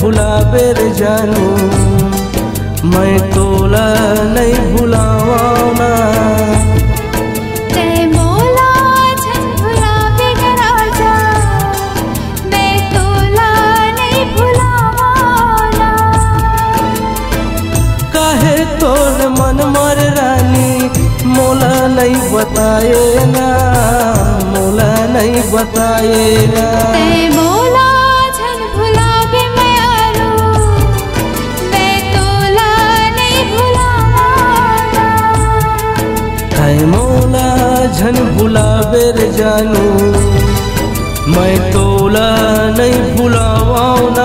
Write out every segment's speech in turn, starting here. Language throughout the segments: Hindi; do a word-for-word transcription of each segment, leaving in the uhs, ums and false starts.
भुलावे रे जानू, मैं तोला नहीं भुलावाना। तै मोला झन भुलावे गे राजा, मैं तोला नहीं भुलावाना। काहे तोर मन मर रानी, मोला नहीं बताए ना, मोला नहीं बताए ना। तै मोला झन भुलावे मैं आरू, मैं तोला नहीं भुलावाना। तै मोला झन भुलावे रे जानू, मैं तोला नहीं भुलावाना।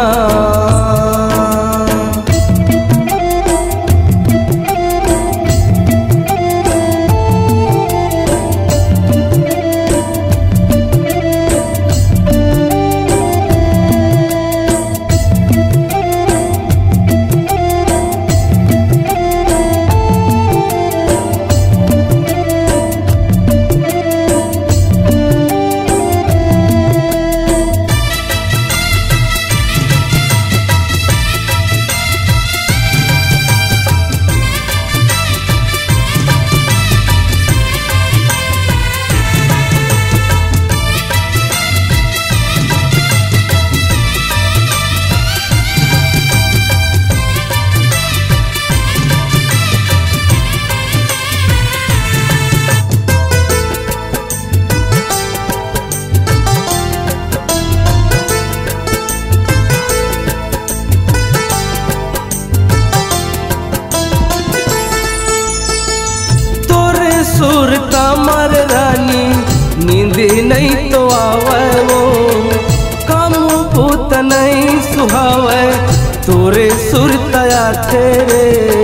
सुर कमर रानी, नींद नहीं तो आवे वो, काम पूत नहीं सुहावे, तोरे सुर तया तेरे।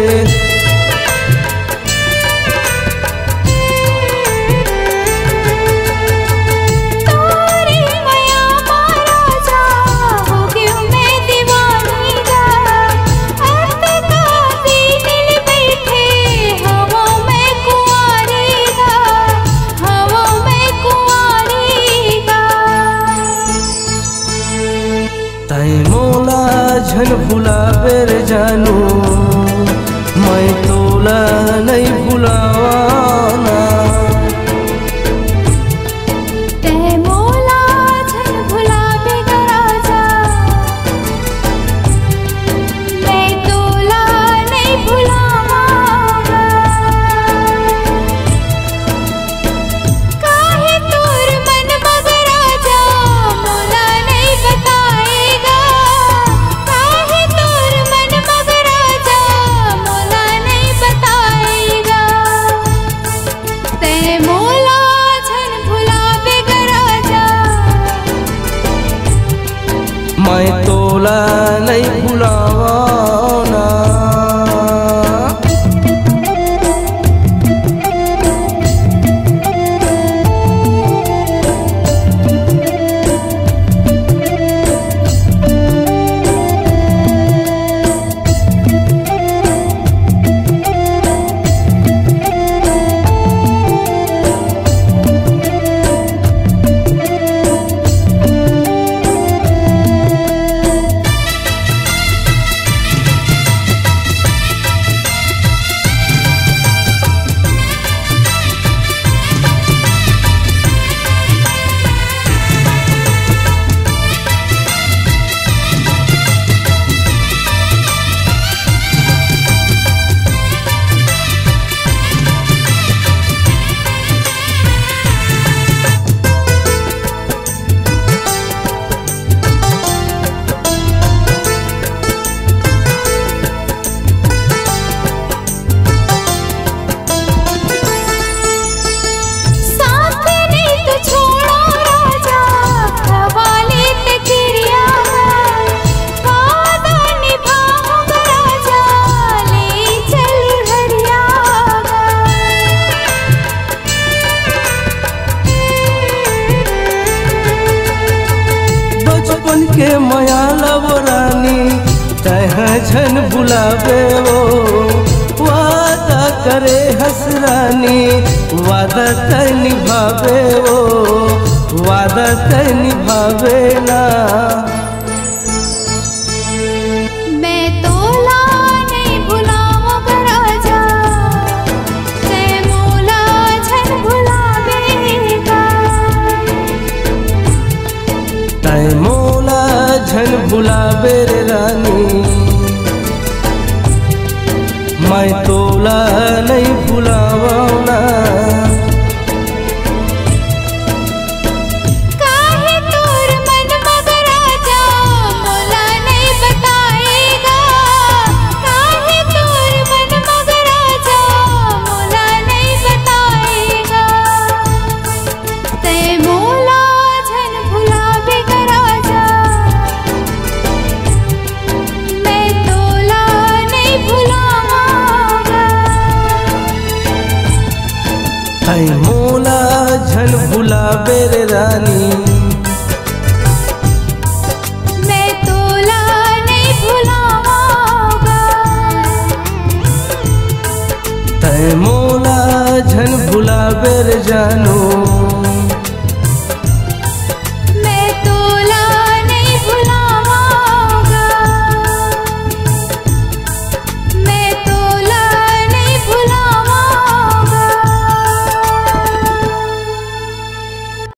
तै मोला झन भुलावे रे जानू, मैं तोला नहीं भुलावाना। तै मोला झन भुलावे गे राजा, मैं तोला नहीं भुलावाना। काहे तोर मन मग राजा, मोला नहीं बताएगा। काहे तोर मन मग राजा, मोला नहीं बताएगा। तै मोला झन भुलावे गे राजा, मैं तोला नहीं भुलावाना। के माया लब रानी, तह झन बुलावे वो, वादा करे हसरानी, वादा तय निभावे वो, वादा तय निभावे ना। तय मोला झन भुलावे रे रानी, मैं तोला नहीं भुलावना। काहे तोर मन मगर राजा मोला नहीं बताएगा, काहे तोर मन मगर राजा मोला नहीं बताएगा। तय मोला झन भुलावे गा राजा, मैं तोला नहीं भुलावांगा। तय मोला झन भुलावे रे रानी, मैं तोला नहीं भुलावांगा। तय मोला झन भुलावे रे जानू,